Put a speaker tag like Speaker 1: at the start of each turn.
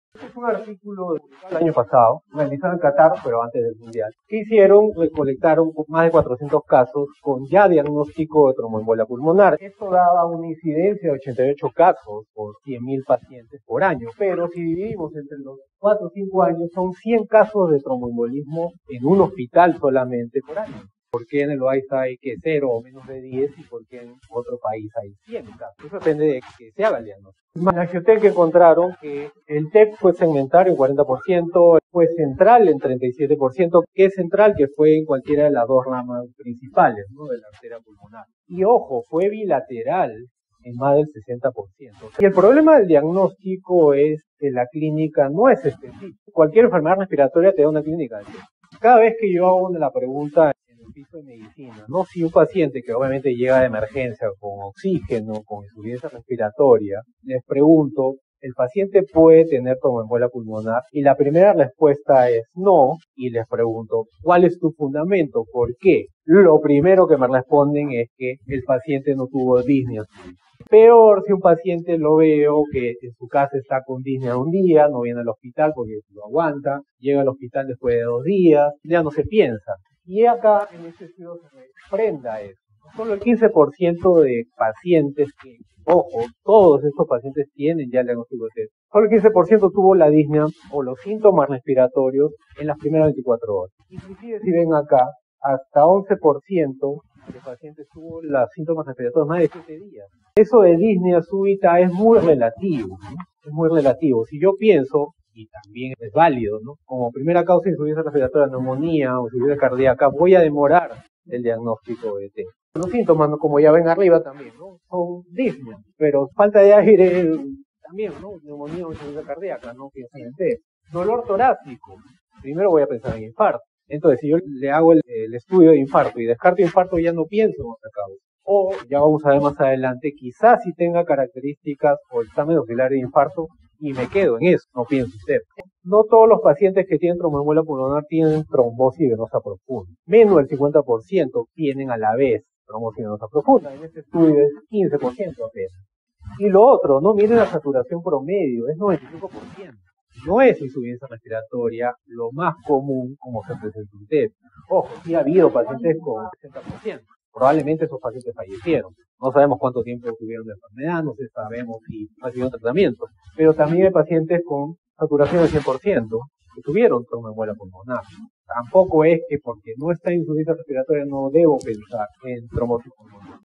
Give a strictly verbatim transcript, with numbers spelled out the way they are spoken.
Speaker 1: Este es un artículo del año pasado, realizado en Qatar, pero antes del Mundial. ¿Qué hicieron? Recolectaron más de cuatrocientos casos con ya diagnóstico de tromboembolia pulmonar. Esto daba una incidencia de ochenta y ocho casos por cien mil pacientes por año, pero si dividimos entre los cuatro o cinco años, son cien casos de tromboembolismo en un hospital solamente por año. ¿Por qué en el país hay que cero o menos de diez y por qué en otro país hay cien casos? Eso depende de que se haga el diagnóstico. En la Geotec encontraron que el T E C fue segmentario en cuarenta por ciento, fue central en treinta y siete por ciento, que es central, que fue en cualquiera de las dos ramas principales, ¿no?, de la arteria pulmonar. Y ojo, fue bilateral en más del sesenta por ciento. Y el problema del diagnóstico es que la clínica no es específica. Cualquier enfermedad respiratoria te da una clínica. Cada vez que yo hago la pregunta en el piso de medicina, ¿no?, si un paciente que obviamente llega de emergencia con oxígeno, con insuficiencia respiratoria, les pregunto, ¿el paciente puede tener tromboembolia pulmonar? Y la primera respuesta es no, y les pregunto, ¿cuál es tu fundamento? ¿Por qué? Lo primero que me responden es que el paciente no tuvo disnea. Peor si un paciente lo veo que en su casa está con disnea un día, no viene al hospital porque lo aguanta, llega al hospital después de dos días, ya no se piensa. Y acá en este estudio se desprenda eso. Solo el quince por ciento de pacientes que, ojo, todos estos pacientes tienen ya el diagnóstico de T E C. Solo el quince por ciento tuvo la disnea o los síntomas respiratorios en las primeras veinticuatro horas. Inclusive si ven acá, hasta once por ciento de pacientes tuvo los síntomas respiratorios más de siete días. Eso de disnea súbita es muy relativo, ¿no? Es muy relativo. Si yo pienso, y también es válido, ¿no?, como primera causa de insuficiencia respiratoria, neumonía o insuficiencia cardíaca, voy a demorar el diagnóstico de T E C. Los síntomas, ¿no?, como ya ven arriba también, ¿no?, son disnea, pero falta de aire también, ¿no?, neumonía o insuficiencia cardíaca, ¿no?, piensan en T E C. Dolor torácico, primero voy a pensar en infarto. Entonces, si yo le hago el, el estudio de infarto y descarto infarto, ya no pienso en otra causa. O, ya vamos a ver más adelante, quizás si tenga características o examen auxiliar de infarto y me quedo en eso, no pienso en T E C. No todos los pacientes que tienen tromboembolia pulmonar tienen trombosis venosa profunda. Menos del cincuenta por ciento tienen a la vez trombosis venosa profunda. En este estudio es quince por ciento apenas. Y lo otro, no miren la saturación promedio, es noventa y cinco por ciento. No es insuficiencia respiratoria lo más común como se presenta en T E C. Ojo, sí ha habido pacientes con sesenta por ciento. Probablemente esos pacientes fallecieron. No sabemos cuánto tiempo tuvieron de enfermedad, no sabemos si recibieron tratamiento. Pero también hay pacientes con saturación del cien por ciento que tuvieron tromboembolia pulmonar. Tampoco es que porque no está en insuficiencia respiratoria no debo pensar en trombosis pulmonar.